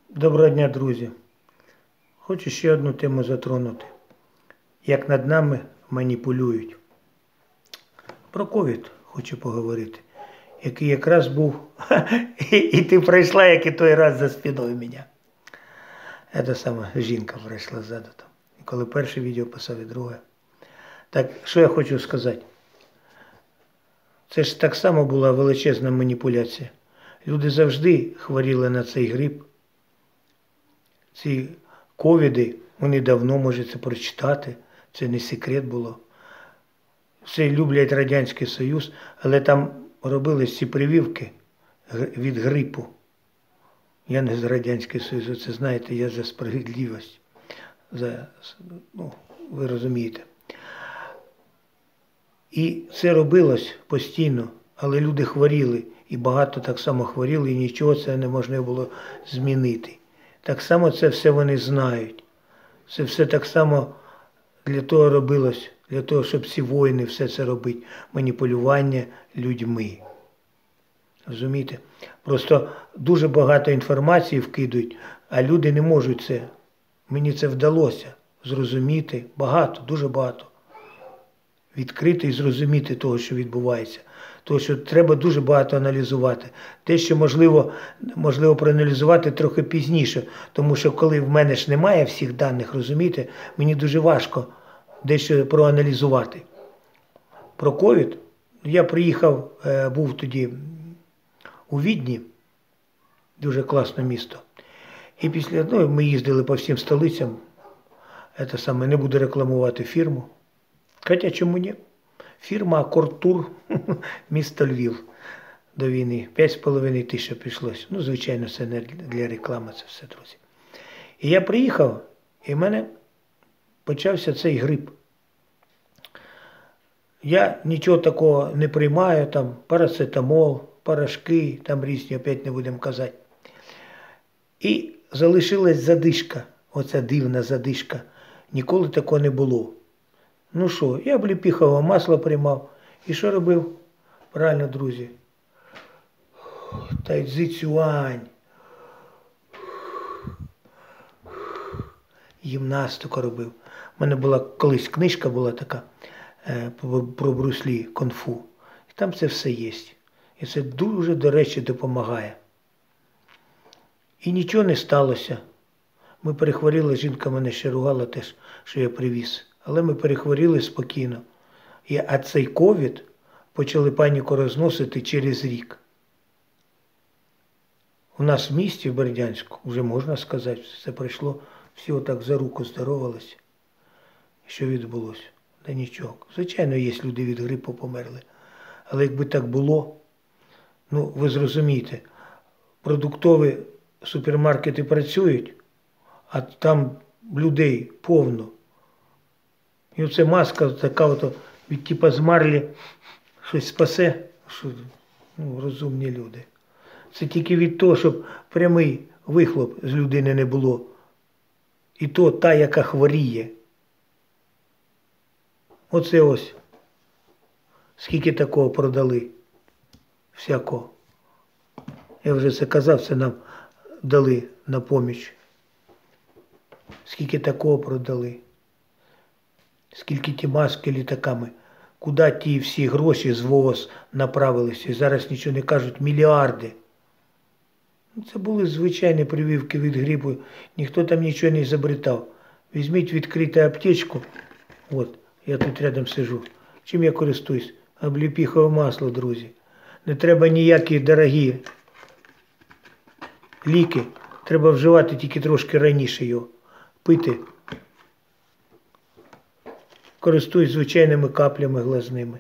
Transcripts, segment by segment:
Доброго дня, друзі! Хочу ще одну тему затронути. Як над нами маніпулюють. Про ковід хочу поговорити. Який якраз був, і ти пройшла, як і той раз за спиною мене. Це саме жінка пройшла ззаду там. І коли перше відео писав, і друге. Так, що я хочу сказати? Це ж так само була величезна маніпуляція. Люди завжди хворіли на цей грип. Ці ковіди, вони давно можете прочитати, це не секрет було. Всі люблять Радянський Союз, але там робились ці прививки від грипу. Я не з Радянського Союзу, це знаєте, я за справедливість. Ви розумієте. І це робилось постійно, але люди хворіли, і багато так само хворіли, і нічого це не можна було змінити. Так само це все вони знають. Це все так само для того робилось, для того, щоб ці воїни все це робити. Маніпулювання людьми. Розумієте? Просто дуже багато інформації вкидують, а люди не можуть це. Мені це вдалося зрозуміти багато, дуже багато. Відкрити і зрозуміти того, що відбувається. Тому що треба дуже багато аналізувати. Те, що можливо проаналізувати трохи пізніше. Тому що коли в мене ж немає всіх даних, розумієте, мені дуже важко дещо проаналізувати. Про ковід. Я приїхав, був тоді у Відні, дуже класне місто. І після, ми їздили по всім столицям. Це саме, не буду рекламувати фірму. Хоча чому ні? Фірма Акордтур, місто Львів до війни. 5,5 тисяч пішлось. Звичайно, це не для реклами, це все, друзі. І я приїхав, і в мене почався цей грип. Я нічого такого не приймаю, там парацетамол, порошки, там різні, опять не будемо казати. І залишилась задишка, оця дивна задишка. Ніколи такого не було. Ну що, я обліпіхове масло приймав. І що робив? Правильно, друзі. Тайцзи-цюань. Гімнастику робив. У мене була колись книжка була така про Брюс-Лі, кунг-фу. І там це все є. І це дуже, до речі, допомагає. І нічого не сталося. Ми перехворіли, жінка мене ще ругала теж, що я привіз. Але ми перехворіли спокійно. А цей ковід почали паніку розносити через рік. У нас в місті, в Бердянську, вже можна сказати, це пройшло, всі отак за руку здоровалися. Що відбулося? Та нічого. Звичайно, є люди від грипу померли. Але якби так було, ви зрозумієте, продуктові супермаркети працюють, а там людей повно. І оце маска така від типа з марлі щось спасе, що, розумні люди. Це тільки від того, щоб прямий вихлоп з людини не було. І то та, яка хворіє. Оце ось. Скільки такого продали. Всякого. Я вже це казав, це нам дали на поміч. Скільки такого продали. Скільки ті маски літаками, куди ті всі гроші з ВООЗ направилися, і зараз нічого не кажуть, мільярди. Це були звичайні прививки від грипу, ніхто там нічого не изобретав. Візьміть відкриту аптечку, от, я тут рядом сижу. Чим я користуюсь? Обліпіхове масло, друзі. Не треба ніякі дорогі ліки, треба вживати тільки трошки раніше його, пити. Користуюсь звичайними каплями глазними.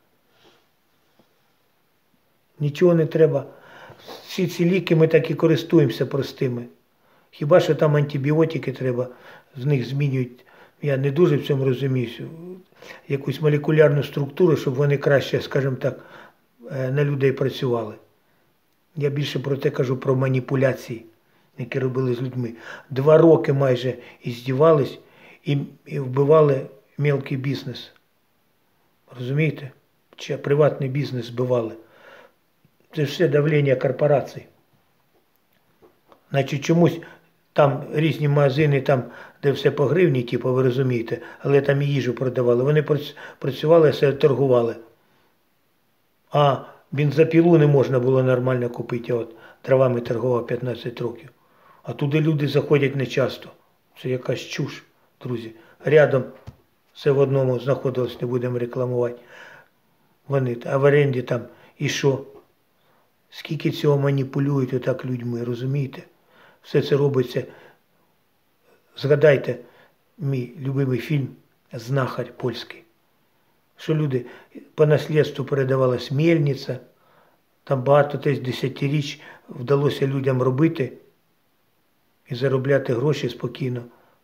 Нічого не треба. Всі ці ліки ми так і користуємося простими. Хіба що там антибіотики треба, з них змінюють, я не дуже в цьому розуміюся, якусь молекулярну структуру, щоб вони краще, скажімо так, на людей працювали. Я більше про те кажу, про маніпуляції, які робили з людьми. 2 роки майже іздівались і вбивали мелкий бізнес. Розумієте? Чи приватний бізнес збивали. Це ж все давлення корпорацій. Значить, чомусь там різні магазини, там, де все по гривні, типу, ви розумієте, але там і їжу продавали. Вони працювали, все торгували. А бензопилу не можна було нормально купити. Я от травами торгував 15 років. А туди люди заходять нечасто. Це якась чуш, друзі. Рядом все в одному знаходилось, не будемо рекламувати. Вони, а в оренді там і що? Скільки цього маніпулюють отак людьми, розумієте? Все це робиться. Згадайте мій любимий фільм «Знахар» польський. Що люди по наслідству передавалась мельниця, там багато теж десятиріч вдалося людям робити і заробляти гроші спокійно.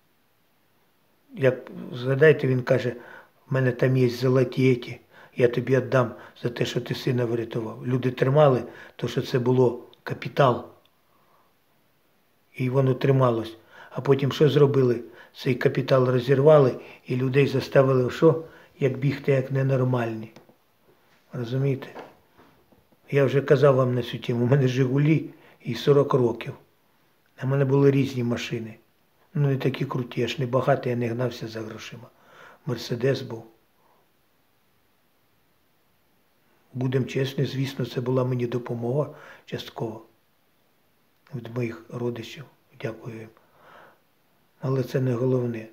Як згадайте, він каже, в мене там є золоті еті, я тобі віддам за те, що ти сина врятував. Люди тримали, то що це було капітал. І воно трималось. А потім що зробили? Цей капітал розірвали і людей заставили що? Як бігти, як ненормальні. Розумієте? Я вже казав вам на цю тему, у мене «Жигулі» і 40 років. А в мене були різні машини. Ну не такі круті, я ж не багатий, я не гнався за грошима. «Мерседес» був. Будемо чесні, звісно, це була мені допомога частково від моїх родичів. Дякую їм. Але це не головне.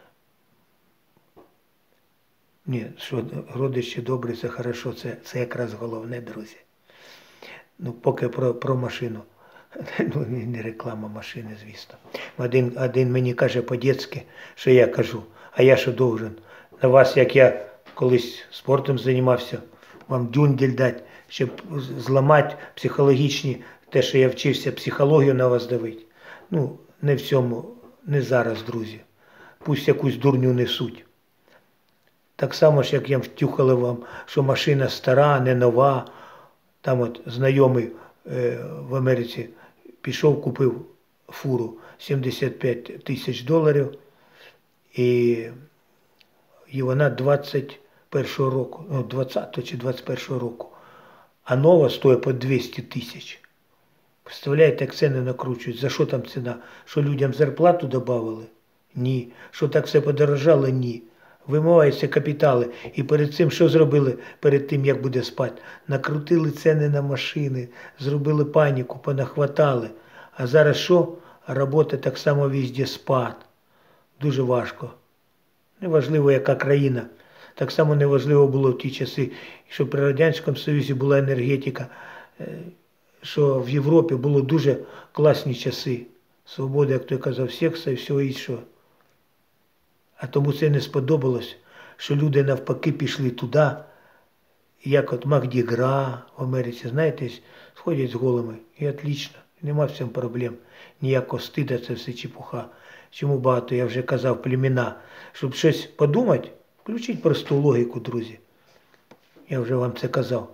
Ні, що родичі добрі, це хорошо, це якраз головне, друзі. Ну, поки про машину. Ну, не реклама машини, звісно. Один мені каже по-дєцьки, що я кажу, а я що должен? На вас, як я колись спортом займався, вам дюндель дати, щоб зламати психологічні, те, що я вчився, психологію на вас давити. Ну, не в цьому, не зараз, друзі. Пусть якусь дурню несуть. Так само ж, як я втюхали вам, що машина стара, не нова. Там от знайомий в Америці пішов, купив фуру 75 тисяч доларів. І вона 21-го року, ну 20-го чи 21-го року. А нова стоїть по 200 тисяч. Представляєте, як ціни накручують? За що там ціна? Що людям зарплату додавали? Ні. Що так все подорожало? Ні. Вимиваються капітали. І перед цим що зробили? Перед тим, як буде спати? Накрутили ціни на машини, зробили паніку, понахватали. А зараз що? Робота так само везде спад. Дуже важко. Неважливо, яка країна. Так само неважливо було в ті часи, що при Радянському Союзі була енергетика, що в Європі було дуже класні часи. Свобода, як той казав, секса і всього іншого. А тому це не сподобалось, що люди навпаки пішли туди, як от Магдігра в Америці, знаєте, сходять з голими. І отлично, нема в цьому проблем. Ніякого стида, це все чепуха. Чому багато, я вже казав, племена. Щоб щось подумати, включіть просту логіку, друзі. Я вже вам це казав.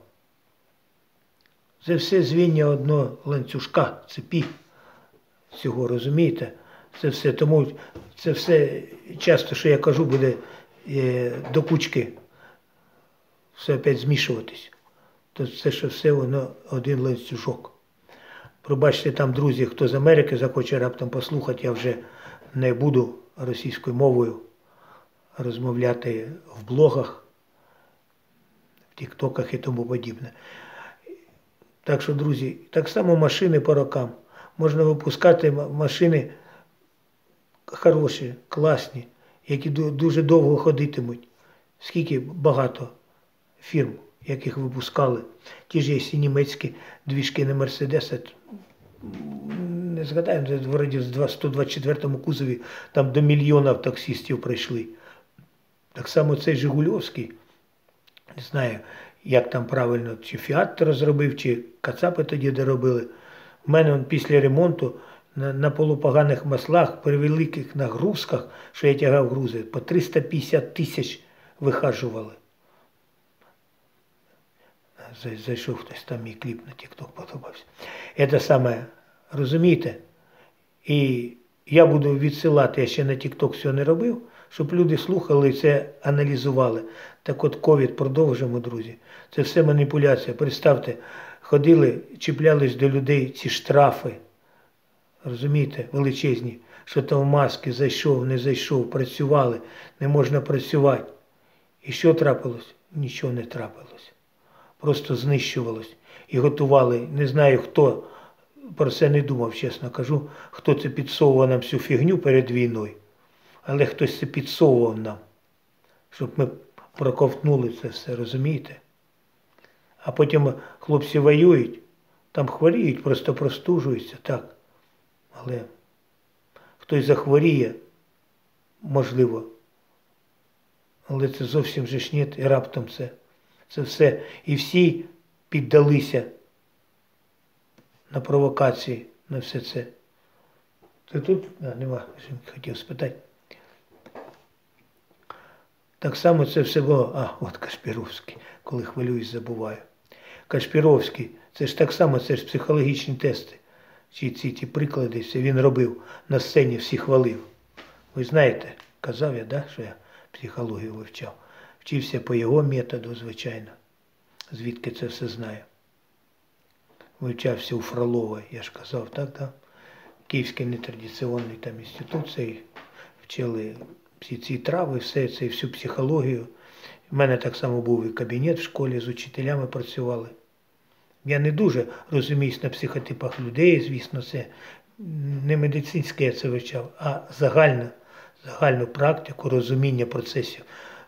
Це все звіння одного ланцюжка, цепі. Цього, розумієте? Це все, тому це все часто, що я кажу, буде до кучки все опять змішуватись. То це, що все воно один ланцюжок. Пробачте там, друзі, хто з Америки захоче раптом послухати, я вже не буду російською мовою розмовляти в блогах, в тіктоках і тому подібне. Так що, друзі, так само машини по рокам. Можна випускати машини хороші, класні, які дуже довго ходитимуть. Скільки багато фірм, яких випускали. Ті ж є німецькі двіжки на Мерседеса. Не згадаємо, вроді в 124-му кузові там до мільйона таксистів прийшли. Так само цей Жигульовський, не знаю, як там правильно, чи Фіат розробив, чи Кацапи тоді доробили. У мене після ремонту на полупоганих маслах, при великих нагрузках, що я тягав грузи, по 350 тисяч вихажували. Зайшов хтось, там мій кліп на TikTok подобався. Це саме, розумієте? І я буду відсилати, я ще на TikTok все не робив, щоб люди слухали і це аналізували. Так от ковід продовжимо, друзі. Це все маніпуляція. Представте, ходили, чіплялись до людей ці штрафи розумієте, величезні, що там в маски зайшов, не зайшов, працювали, не можна працювати. І що трапилось? Нічого не трапилось. Просто знищувалось. І готували, не знаю хто, про це не думав, чесно кажу, хто це підсовував нам всю фігню перед війною. Але хтось це підсовував нам, щоб ми проковтнули це все, розумієте? А потім хлопці воюють, там хворіють, просто простужуються, так. Але хтось захворіє, можливо. Але це зовсім же ж ні, і раптом це все. І всі піддалися на провокації, на все це. Ти тут? Нема, хотів спитати. Так само це все було, от Кашпіровський, коли хвилююсь, забуваю. Кашпіровський, це ж так само, це ж психологічні тести. Ці приклади, все він робив, на сцені всі хвалив. Ви знаєте, казав я, да, що я психологію вивчав. Вчився по його методу, звичайно. Звідки це все знаю. Вивчався у Фролова, я ж казав, так, да? Київський нетрадиційний там інститут, цей, вчили всі ці трави, все це, всю психологію. У мене так само був і кабінет в школі, з учителями працювали. Я не дуже розуміюсь на психотипах людей, звісно, це не медицинське я це вивчав, а загальну практику, розуміння процесів.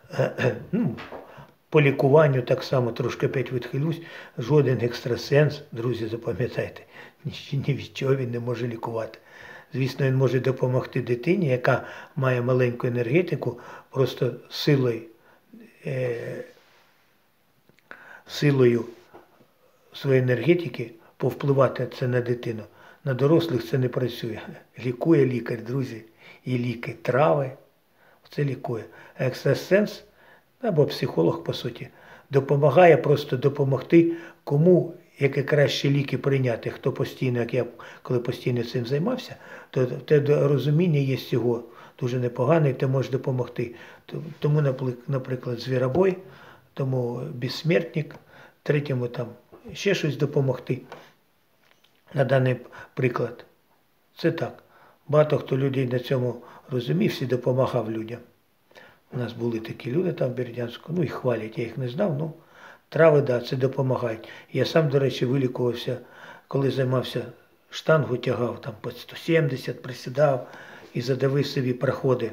По лікуванню так само, трошки опять відхилюсь, жоден екстрасенс, друзі, запам'ятайте, ні від чого він не може лікувати. Звісно, він може допомогти дитині, яка має маленьку енергетику, просто силою своєї енергетики повпливати це на дитину. На дорослих це не працює. Лікує лікар, друзі, і ліки, трави, це лікує. А екстрасенс, або психолог, по суті, допомагає просто допомогти, кому які краще ліки прийняти. Хто постійно, як я, коли постійно цим займався, то те розуміння є цього дуже непогане, і ти можеш допомогти. Тому, наприклад, звіробой, тому безсмертник, третьому там ще щось допомогти. На даний приклад. Це так. Багато хто людей на цьому розумівся і допомагав людям. У нас були такі люди там в Бердянську, і хвалять, я їх не знав, трави, да, це допомагають. Я сам, до речі, вилікувався, коли займався, штангу тягав, там по 170 присідав і задавив собі проходи.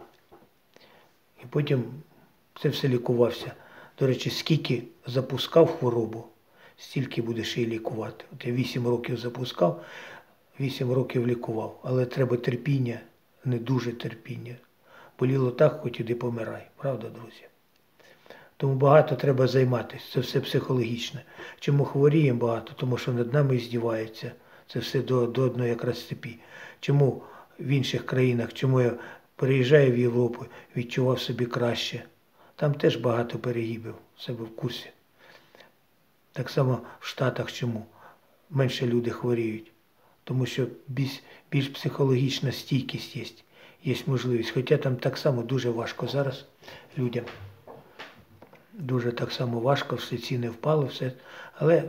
І потім це все лікувався. До речі, скільки запускав хворобу, стільки будеш її лікувати. От я 8 років запускав, 8 років лікував. Але треба терпіння, не дуже терпіння. Боліло так, хоч іди помирай. Правда, друзі? Тому багато треба займатися. Це все психологічне. Чому хворіємо багато? Тому що над нами здіваються. Це все до одної якраз цепі. Чому в інших країнах, чому я переїжджаю в Європу, відчував собі краще. Там теж багато перегибів, себе в курсі. Так само в Штатах чому менше люди хворіють. Тому що більш психологічна стійкість є. Є можливість. Хоча там так само дуже важко зараз людям. Дуже так само важко, все ціни впали, все. Але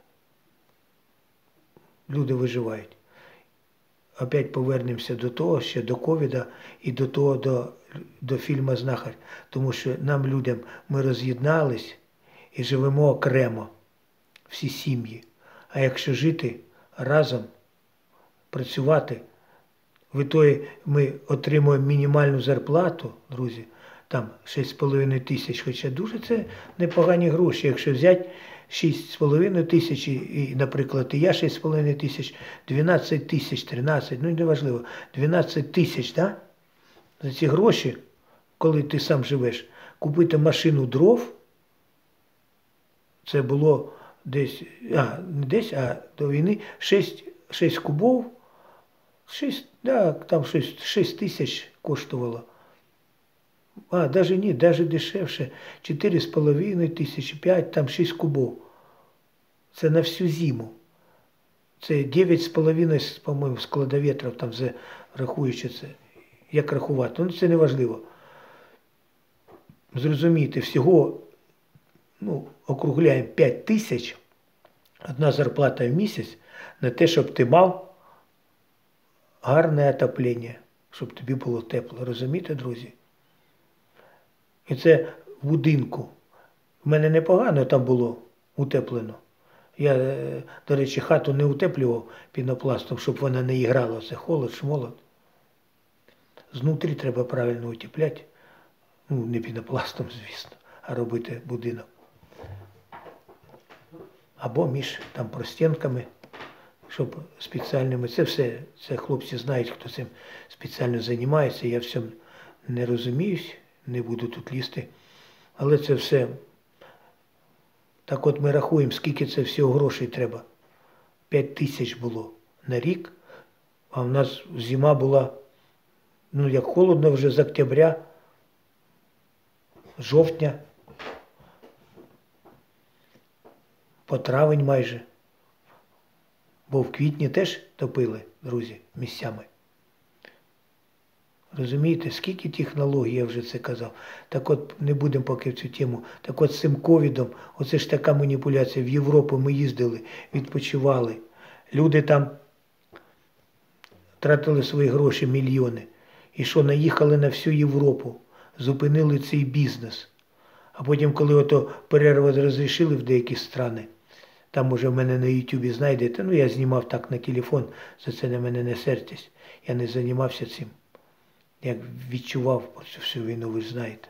люди виживають. Опять повернемося до того, ще до ковіда і до того, до фільму «Знахар». Тому що нам, людям, ми роз'єднались і живемо окремо, всі сім'ї. А якщо жити разом, працювати, ми отримуємо мінімальну зарплату, друзі, там 6,5 тисяч, хоча дуже це непогані гроші. Якщо взяти 6,5 тисяч, і, наприклад, і я 6,5 тисяч, 12 тисяч, 13, неважливо, 12 тисяч, да? За ці гроші, коли ти сам живеш, купити машину дров, це було десь, а до війни 6 кубов, 6 тисяч коштувало. Навіть дешевше, 4,5 тисячі, 5, там 6 кубов. Це на всю зиму. Це 9,5, по-моєму, складоветрів, там рахуючи це. Як рахувати? Це не важливо. Зрозумійте, всього, округляємо 5 тисяч, одна зарплата в місяць, на те, щоб ти мав гарне отоплення, щоб тобі було тепло. Розумієте, друзі? І це в будинку. В мене непогано там було утеплено. Я, до речі, хату не утеплював пінопластом, щоб вона не іграла. Це холод, шмолод. Знутрі треба правильно утепляти. Ну, не пінопластом, звісно, а робити будинок. Або між там простінками, щоб спеціальними. Це все, це хлопці знають, хто цим спеціально займається. Я в цьому не розуміюсь, не буду тут лізти. Але це все. Так от ми рахуємо, скільки це всього грошей треба. 5 тисяч було на рік, а в нас зима була, ну як холодно вже з октября, жовтня, по травень майже. Бо в квітні теж топили, друзі, місцями. Розумієте, скільки технологій, я вже це казав. Так от, не будемо поки в цю тему. Так от з цим ковідом, оце ж така маніпуляція. В Європу ми їздили, відпочивали. Люди там тратили свої гроші, мільйони. І що, наїхали на всю Європу, зупинили цей бізнес. А потім, коли ото перерви розрішили в деякі страни, там уже в мене на Ютубі знайдете, ну я знімав так на телефон, за це на мене не сердьтесь. Я не займався цим. Як відчував цю всю війну, ви знаєте.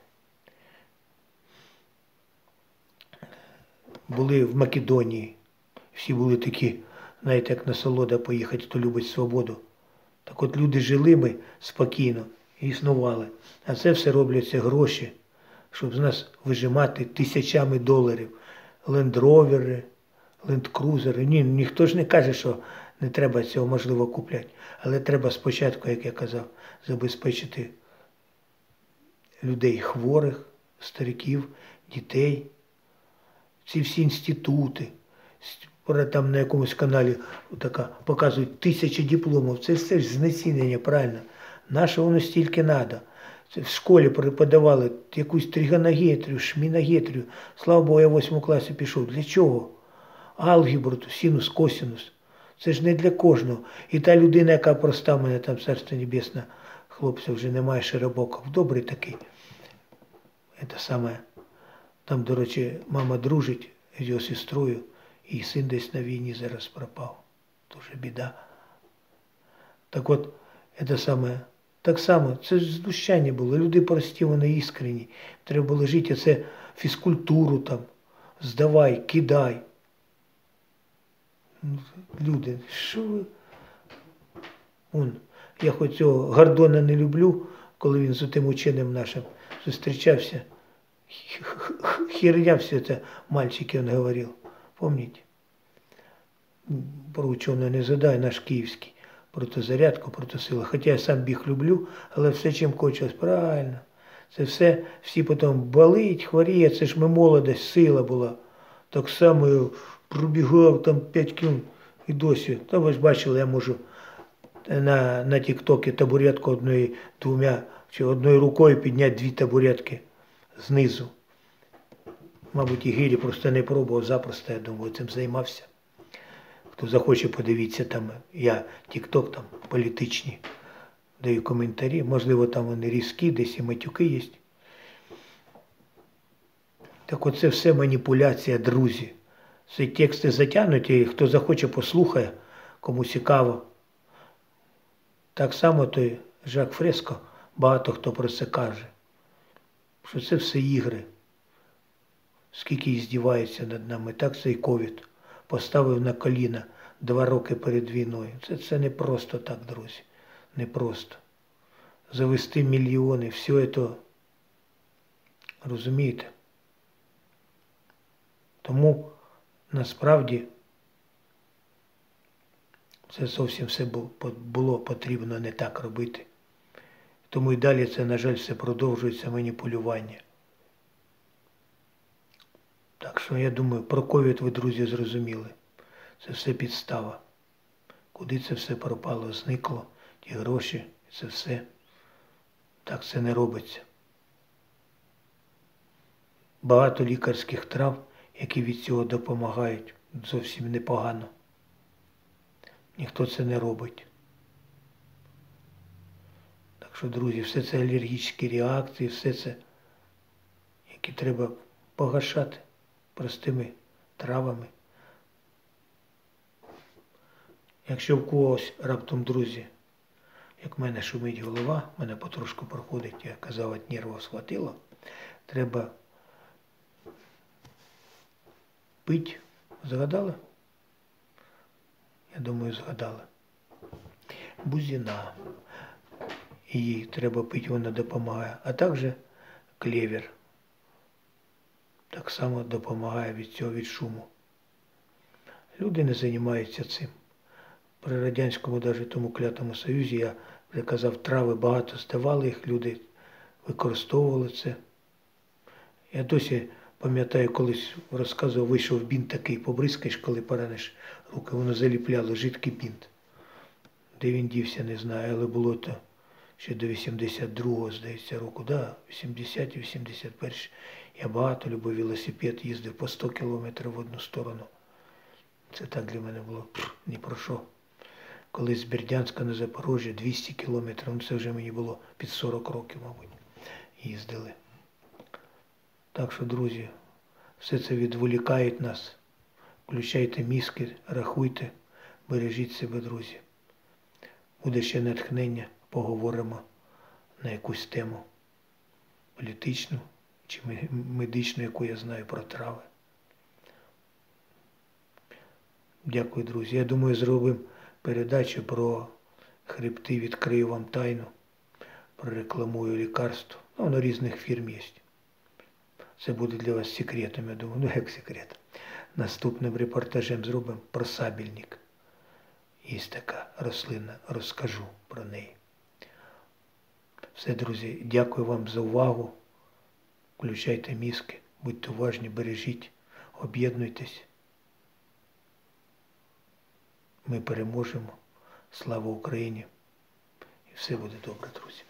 Були в Македонії. Всі були такі, знаєте, як насолода поїхати, хто любить свободу. Так от люди жили ми спокійно і існували. А це все робляться гроші, щоб з нас вижимати тисячами доларів. Лендровери, лендкрузери. Ні, ніхто ж не каже, що не треба цього можливо купляти. Але треба спочатку, як я казав, забезпечити людей хворих, стариків, дітей. Ці всі інститути. Там на якомусь каналі така, показують 1000 дипломів. Це все ж знецінення, правильно. Наше воно стільки треба. В школі преподавали якусь тригонометрію, шміногетрію. Слава Богу, я в 8 класі пішов. Для чого? Алгебру, синус, косинус. Це ж не для кожного. І та людина, яка проста, в мене там, Царство Небесне, хлопця вже немає, Широбоков, добрий такий. Це саме, там, до речі, мама дружить з його сестрою, і син десь на війні зараз пропав. Дуже біда. Так от, це саме, так само, це ж знущання було. Люди прості, вони іскренні. Треба було жити, це фізкультуру там, здавай, кидай. Люди, що ви? Я хоч цього Гордона не люблю, коли він з тим ученим нашим зустрічався. Херня все це, мальчики, він говорив. Помните? Про ученого не задай, наш київський. Про зарядку, про силу. Хоча я сам біг люблю, але все чим кончилось, правильно. Це все, всі потім болить, хворіє, це ж ми молодость, сила була. Так само я пробігав там 5 км і досі. Та ви ж бачили, я можу на тік-токі табуретку одною рукою підняти 2 табуретки знизу. Мабуть, і Гірі просто не пробував, запросто, я думаю, цим займався. Хто захоче, подивіться, там я тік-ток, там політичні, даю коментарі. Можливо, там вони різкі, десь і матюки є. Так оце все маніпуляція, друзі. Ці тексти затягнуті, хто захоче, послухає, кому цікаво. Так само той Жак Фреско, багато хто про це каже. Що це все ігри. Скільки здіваються над нами. Так цей ковід поставив на коліна 2 роки перед війною. Це не просто так, друзі. Не просто. Завести мільйони, все це, розумієте? Тому, насправді, це зовсім все було потрібно не так робити. Тому і далі це, на жаль, все продовжується маніпулювання. Так що, я думаю, про ковід ви, друзі, зрозуміли. Це все підстава. Куди це все пропало, зникло, ті гроші, це все. Так це не робиться. Багато лікарських трав, які від цього допомагають, зовсім непогано. Ніхто це не робить. що, друзі, все це алергічні реакції, все це, які треба погашати простими травами. Якщо в когось раптом, друзі, як в мене шумить голова, мене потрошку проходить, я казав, від нервів схватило, треба пить. Згадали? Я думаю, згадали. Бузина. Її треба пити, вона допомагає. А також клевер. Так само допомагає від цього, від шуму. Люди не займаються цим. При Радянському, навіть тому клятому Союзі, я вже казав, трави багато здавали їх, люди використовували це. Я досі пам'ятаю, колись розказував, вийшов бінт такий, побризкаєш, коли пораниш руки, воно заліпляло, жидкий бінт. Де він дівся, не знаю, але було то ще до 82-го, здається, року, да, 80-ті, 81-ті. Я багато любив велосипед, їздив по 100 кілометрів в одну сторону. Це так для мене було ні про що. Колись з Бердянська на Запорожжя 200 кілометрів, ну це вже мені було під 40 років, мабуть, їздили. Так що, друзі, все це відволікає нас. Включайте мізки, рахуйте, бережіть себе, друзі. Буде ще натхнення, поговоримо на якусь тему політичну чи медичну, яку я знаю про трави. Дякую, друзі. Я думаю, зробимо передачу про хребти, відкрию вам тайну, прорекламую лікарство. Ну, воно різних фірм є. Це буде для вас секретом, я думаю. Ну, як секрет. Наступним репортажем зробимо про сабельник. Є така рослина, розкажу про неї. Все, друзі, дякую вам за увагу. Включайте мізки, будьте уважні, бережіть, об'єднуйтесь. Ми переможемо. Слава Україні! І все буде добре, друзі.